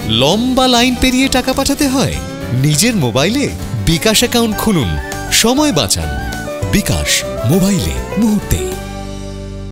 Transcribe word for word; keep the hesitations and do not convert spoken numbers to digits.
লম্বা লাইন পেরিয়ে টাকা পাঠাতে হয়? নিজের মোবাইলে বিকাশ অ্যাকাউন্ট খুলুন, সময় বাঁচান। বিকাশ, মোবাইলে মুহূর্তে।